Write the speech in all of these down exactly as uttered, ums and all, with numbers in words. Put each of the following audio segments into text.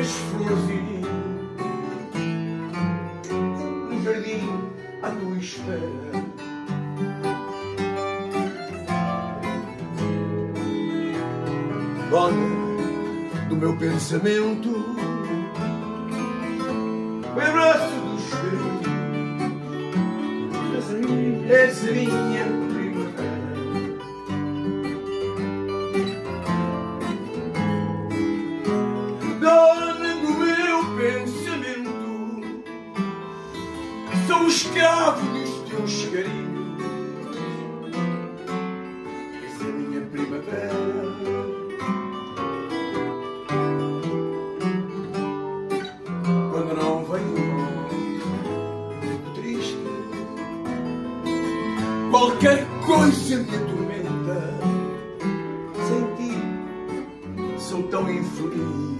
as florzinhas no jardim à tua espera. Dona do meu pensamento, o abraço dos carinhos, és a minha primavera. Dona do meu pensamento, sou escravo dos teus carinhos, és a minha primavera. Quando não venho, fico triste, qualquer coisa me atormenta. Sem ti sou tão infeliz.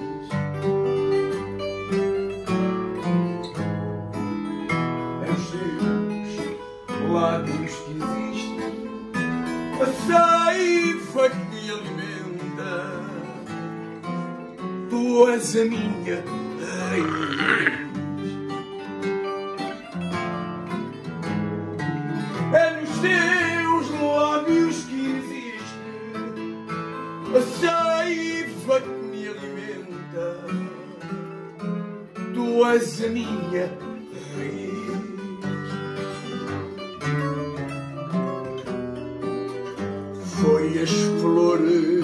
É os teus lábios que existem, a seiva que me alimenta. Tu és a minha raiz. É nos teus lábios que existe a seiva que me alimenta. Tu és a minha raiz. Foi as flores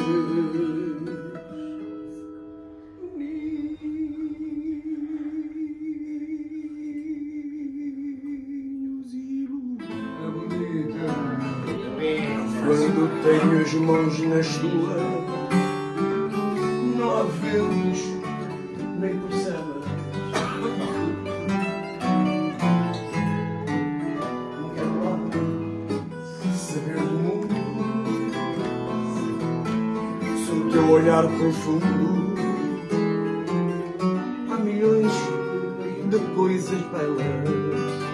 quando tenho as mãos nas tuas, não há ventos nem percebas. Não quero lá saber do mundo, sou o teu olhar profundo. Há milhões de coisas belas.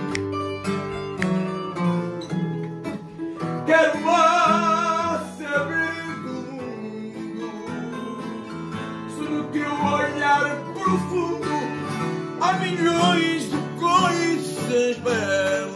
Quero lá saber do mundo, se no teu olhar profundo há milhões de coisas belas.